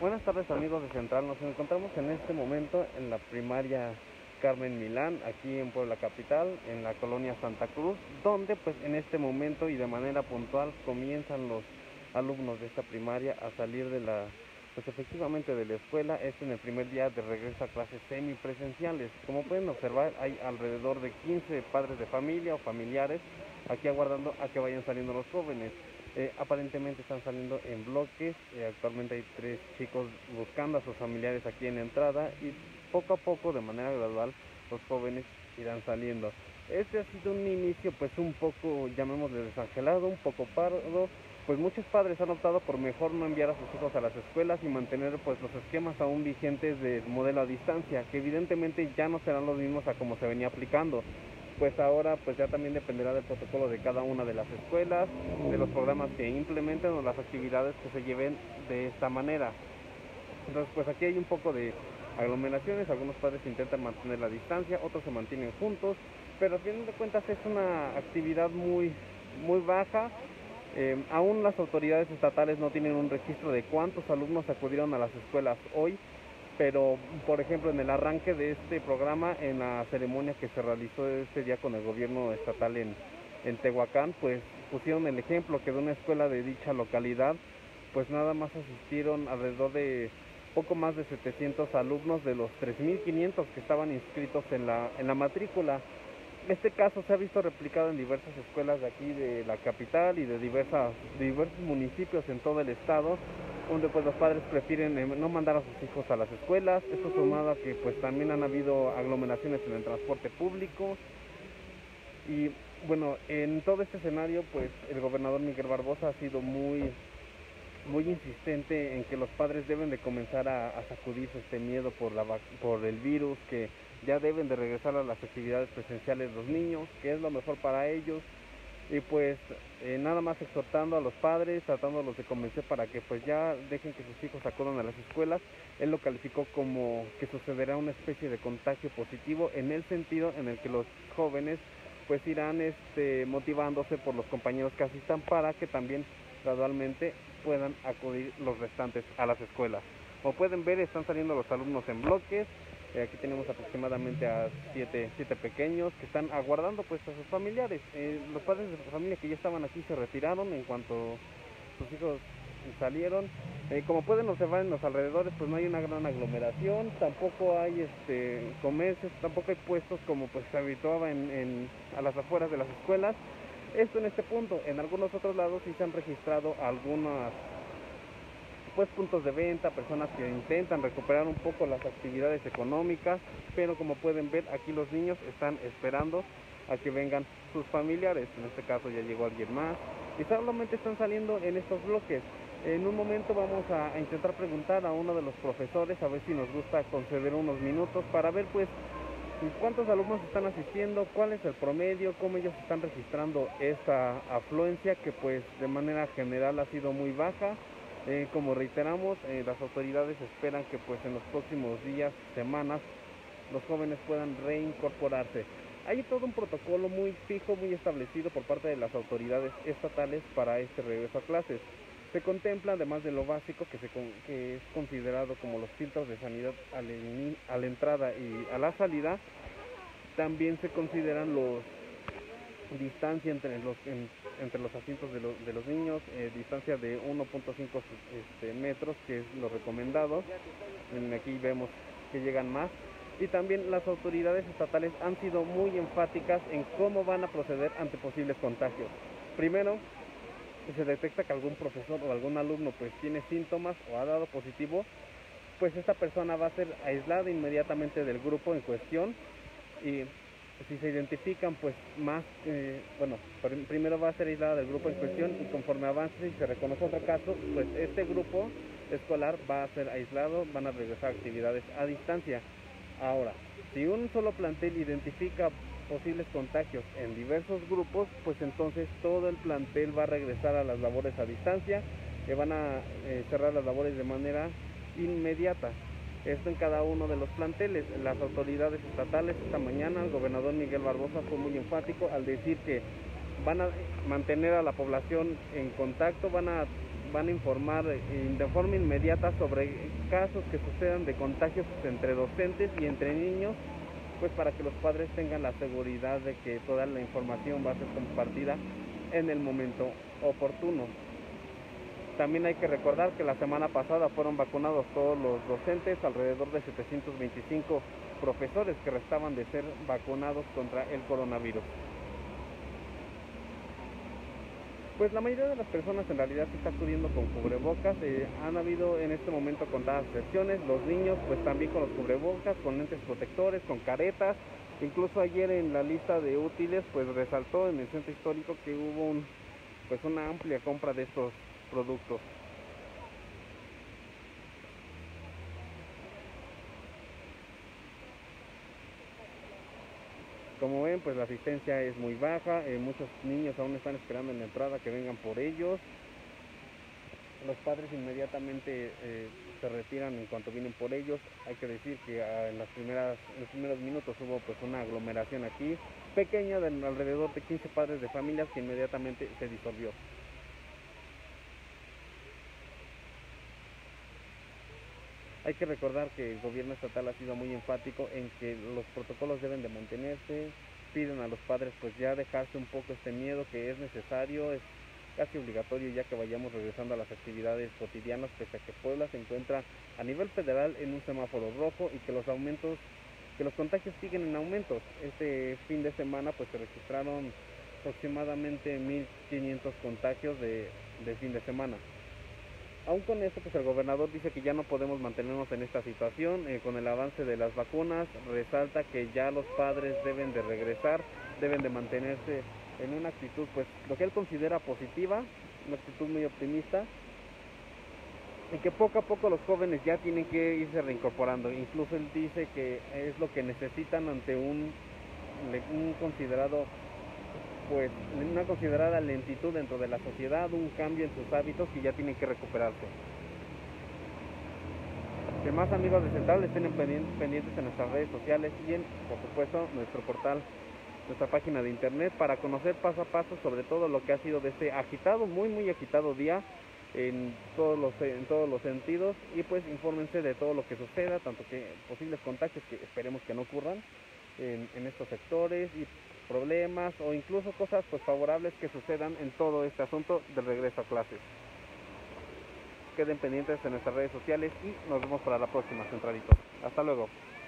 Buenas tardes amigos de Central, nos encontramos en este momento en la primaria Carmen Milán, aquí en Puebla Capital, en la colonia Santa Cruz, donde pues en este momento y de manera puntual comienzan los alumnos de esta primaria a salir pues efectivamente de la escuela. En el primer día de regreso a clases semipresenciales. Como pueden observar, hay alrededor de 15 padres de familia o familiares aquí aguardando a que vayan saliendo los jóvenes. Aparentemente están saliendo en bloques. Actualmente hay 3 chicos buscando a sus familiares aquí en la entrada y poco a poco, de manera gradual, los jóvenes irán saliendo. Este ha sido un inicio pues un poco, llamémosle, desangelado, un poco pardo, pues muchos padres han optado por mejor no enviar a sus hijos a las escuelas y mantener pues los esquemas aún vigentes del modelo a distancia, que evidentemente ya no serán los mismos a como se venía aplicando. Pues ahora pues ya también dependerá del protocolo de cada una de las escuelas, de los programas que implementen o las actividades que se lleven de esta manera. Entonces pues aquí hay un poco de aglomeraciones, algunos padres intentan mantener la distancia, otros se mantienen juntos, pero a fin de cuentas es una actividad muy baja. Aún las autoridades estatales no tienen un registro de cuántos alumnos acudieron a las escuelas hoy, pero por ejemplo en el arranque de este programa, en la ceremonia que se realizó este día con el gobierno estatal en Tehuacán, pues pusieron el ejemplo que de una escuela de dicha localidad pues nada más asistieron alrededor de poco más de 700 alumnos de los 3.500 que estaban inscritos en la matrícula. Este caso se ha visto replicado en diversas escuelas de aquí de la capital y de diversos municipios en todo el estado, donde pues los padres prefieren no mandar a sus hijos a las escuelas. Esto sumado a que pues también han habido aglomeraciones en el transporte público. Y bueno, en todo este escenario pues el gobernador Miguel Barbosa ha sido muy insistente en que los padres deben de comenzar a sacudirse este miedo por el virus, que ya deben de regresar a las actividades presenciales los niños, que es lo mejor para ellos. Y pues nada más exhortando a los padres, tratándolos de convencer para que pues ya dejen que sus hijos acudan a las escuelas. Él lo calificó como que sucederá una especie de contagio positivo, en el sentido en el que los jóvenes pues irán motivándose por los compañeros que asistan, para que también gradualmente puedan acudir los restantes a las escuelas. Como pueden ver, están saliendo los alumnos en bloques. Aquí tenemos aproximadamente a 7 pequeños que están aguardando pues a sus familiares. Los padres de familia que ya estaban aquí se retiraron en cuanto sus hijos salieron. Como pueden observar en los alrededores, pues no hay una gran aglomeración, tampoco hay comercios, tampoco hay puestos como pues se habituaba a las afueras de las escuelas. Esto en este punto. En algunos otros lados sí se han registrado algunos pues puntos de venta, personas que intentan recuperar un poco las actividades económicas, pero como pueden ver, aquí los niños están esperando a que vengan sus familiares. En este caso ya llegó alguien más y solamente están saliendo en estos bloques. En un momento vamos a intentar preguntar a uno de los profesores a ver si nos gusta conceder unos minutos para ver pues cuántos alumnos están asistiendo, cuál es el promedio, cómo ellos están registrando esta afluencia, que pues de manera general ha sido muy baja. Como reiteramos, las autoridades esperan que pues en los próximos días, semanas, los jóvenes puedan reincorporarse. Hay todo un protocolo muy fijo, muy establecido por parte de las autoridades estatales para este regreso a clases. Se contempla, además de lo básico que es considerado como los filtros de sanidad a la entrada y a la salida, también se consideran distancia entre los asientos de los niños, distancia de 1.5 metros, que es lo recomendado. Aquí vemos que llegan más. Y también las autoridades estatales han sido muy enfáticas en cómo van a proceder ante posibles contagios. Primero, si se detecta que algún profesor o algún alumno pues tiene síntomas o ha dado positivo, pues esta persona va a ser aislada inmediatamente del grupo en cuestión. Y si se identifican pues primero va a ser aislada del grupo en cuestión, y conforme avance y se reconoce otro caso, pues este grupo escolar va a ser aislado, van a regresar a actividades a distancia. Ahora, si un solo plantel identifica posibles contagios en diversos grupos, pues entonces todo el plantel va a regresar a las labores a distancia, que van a cerrar las labores de manera inmediata. Esto en cada uno de los planteles. Las autoridades estatales esta mañana, el gobernador Miguel Barbosa fue muy enfático al decir que van a mantener a la población en contacto, van a van a informar de forma inmediata sobre casos que sucedan de contagios entre docentes y entre niños, pues para que los padres tengan la seguridad de que toda la información va a ser compartida en el momento oportuno. También hay que recordar que la semana pasada fueron vacunados todos los docentes, alrededor de 725 profesores que restaban de ser vacunados contra el coronavirus. Pues la mayoría de las personas en realidad se está acudiendo con cubrebocas. Han habido en este momento contadas excepciones. Los niños pues también con los cubrebocas, con lentes protectores, con caretas. Incluso ayer en la lista de útiles pues resaltó en el centro histórico que hubo una amplia compra de estos productos. Como ven, pues la asistencia es muy baja, muchos niños aún están esperando en la entrada que vengan por ellos. Los padres inmediatamente se retiran en cuanto vienen por ellos. Hay que decir que en los primeros minutos hubo pues una aglomeración aquí, pequeña, de alrededor de 15 padres de familias, que inmediatamente se disolvió. Hay que recordar que el gobierno estatal ha sido muy enfático en que los protocolos deben de mantenerse. Piden a los padres pues ya dejarse un poco este miedo, que es necesario, es casi obligatorio ya que vayamos regresando a las actividades cotidianas, pese a que Puebla se encuentra a nivel federal en un semáforo rojo y que los contagios siguen en aumentos. Este fin de semana pues se registraron aproximadamente 1.500 contagios de fin de semana. Aún con esto, pues el gobernador dice que ya no podemos mantenernos en esta situación. Con el avance de las vacunas, resalta que ya los padres deben de regresar, deben de mantenerse en una actitud, pues lo que él considera positiva, una actitud muy optimista, y que poco a poco los jóvenes ya tienen que irse reincorporando. Incluso él dice que es lo que necesitan ante un considerado pues una considerada lentitud dentro de la sociedad, un cambio en sus hábitos que ya tienen que recuperarse. Demás amigos de Central, estén pendientes en nuestras redes sociales y por supuesto, nuestro portal, nuestra página de internet, para conocer paso a paso sobre todo lo que ha sido de este agitado, muy agitado día en todos los sentidos, y pues infórmense de todo lo que suceda, tanto que posibles contagios que esperemos que no ocurran en estos sectores, y problemas o incluso cosas pues favorables que sucedan en todo este asunto del regreso a clases. Queden pendientes en nuestras redes sociales y nos vemos para la próxima, Centralitos. Hasta luego.